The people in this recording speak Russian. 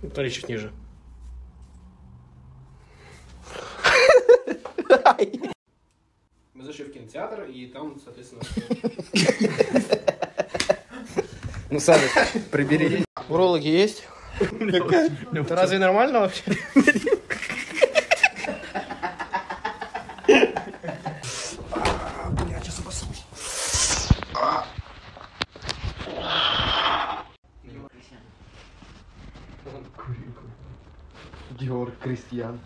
Смотри, чуть ниже. Мы зашли в кинотеатр, и там, соответственно... Ну, Саша, прибери. Урологи есть? Это разве нормально вообще? Бля, сейчас обоссусь. Диор Кристиан.